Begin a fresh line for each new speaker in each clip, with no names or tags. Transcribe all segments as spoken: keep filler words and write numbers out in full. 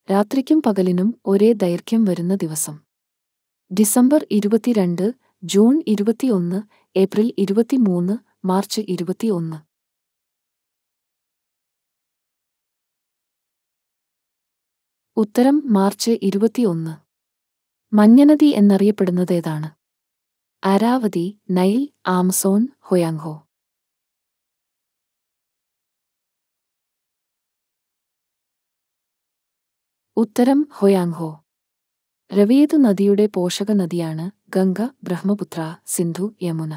രാത്രിക്കും പകലിനും ഒരേ ദൈർഘ്യം വരുന്ന ദിവസം. ഡിസംബർ ഇരുപത്തിരണ്ട്, ജൂൺ ഇരുപത്തിയൊന്ന്, ഏപ്രിൽ ഇരുപത്തിമൂന്ന്, മാർച്ച് ഇരുപത്തിയൊന്ന്. ഉത്തരം മാർച്ച് ഇരുപത്തിയൊന്ന്. മഞ്ഞനദി എന്നറിയപ്പെടുന്നതേതാണ്? അരാവതി, നൈൽ, ആമസോൺ, ഹൊയാങ്ഹോ. ഉത്തരം ഹൊയാങ്ഹോ. രവേതു നദിയുടെ പോഷക നദിയാണ് ഗംഗ, ബ്രഹ്മപുത്ര, സിന്ധു, യമുന.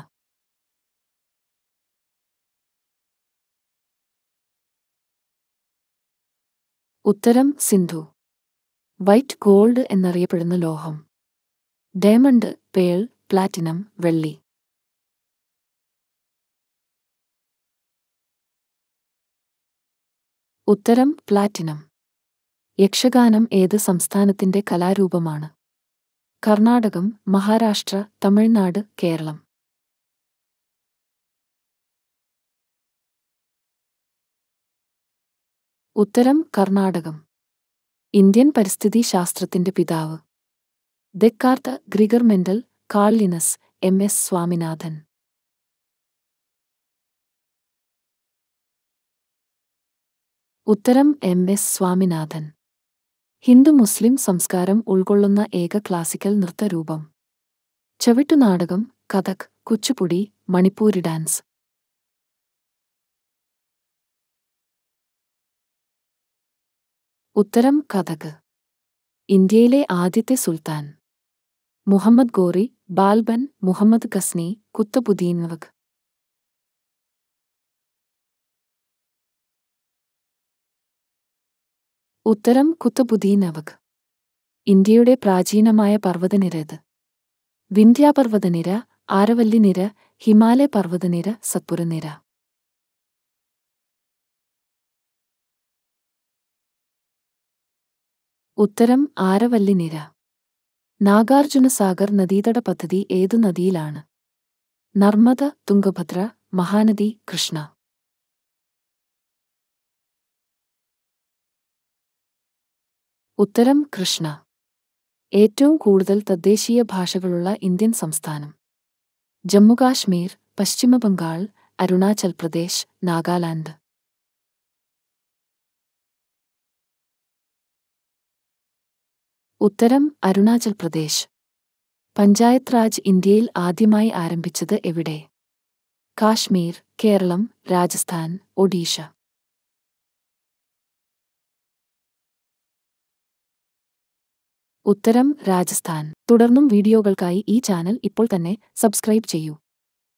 ഉത്തരം സിന്ധു. വൈറ്റ് ഗോൾഡ് എന്നറിയപ്പെടുന്ന ലോഹം? ഡയമണ്ട്, പേൾ, പ്ലാറ്റിനം, വെള്ളി. ഉത്തരം പ്ലാറ്റിനം. യക്ഷഗാനം ഏത് സംസ്ഥാനത്തിന്റെ കലാരൂപമാണ്? കർണാടകം, മഹാരാഷ്ട്ര, തമിഴ്നാട്, കേരളം. ഉത്തരം കർണാടകം. ഇന്ത്യൻ പരിസ്ഥിതി ശാസ്ത്രത്തിന്റെ പിതാവ്? Descartes, Gregor Mendel, Carl Linnaeus, M S Swaminathan. ഉത്തരം M S Swaminathan. Hindu Muslim സംസ്കാരം ഉൾക്കൊള്ളുന്ന ഏക ക്ലാസിക്കൽ നൃത്തരൂപം? ചവിട്ടുനാടകം, കഥക്, കുച്ചിപ്പുടി, മണിപ്പൂരി ഡാൻസ്. ഉത്തരം കഥക്. ഇന്ത്യയിലെ ആദ്യത്തെ സുൽത്താൻ? മുഹമ്മദ് ഗോറി, ബാൽബൻ, മുഹമ്മദ് ഗസ്നി, കുത്തബുദ്ദീൻവക്. ഉത്തരം കുത്തബുദ്ദീനവക്. ഇന്ത്യയുടെ പ്രാചീനമായ പർവ്വതനിരേത്? വിന്ധ്യാപർവ്വതനിര, ആരവല്ലിനിര, ഹിമാലയ പർവ്വതനിര, സത്പുരനിര. ഉത്തരം ആരവല്ലിനിര. നാഗാർജുന സാഗർ നദീതട പദ്ധതി ഏതു നദിയിലാണ്? നർമ്മദ, തുംഗഭദ്ര, മഹാനദി, കൃഷ്ണ. ഉത്തരം കൃഷ്ണ. ഏറ്റവും കൂടുതൽ തദ്ദേശീയ ഭാഷകളുള്ള ഇന്ത്യൻ സംസ്ഥാനം? ജമ്മുകാശ്മീർ, പശ്ചിമബംഗാൾ, അരുണാചൽ പ്രദേശ്, നാഗാലാൻഡ്. ഉത്തരം അരുണാചൽ പ്രദേശ്. പഞ്ചായത്ത് രാജ് ഇന്ത്യയിൽ ആദ്യമായി ആരംഭിച്ചത് എവിടെ? കാശ്മീർ, കേരളം, രാജസ്ഥാൻ, ഒഡീഷ. ഉത്തരം രാജസ്ഥാൻ. തുടർന്നും വീഡിയോകൾക്കായി ഈ ചാനൽ ഇപ്പോൾ തന്നെ സബ്സ്ക്രൈബ് ചെയ്യൂ.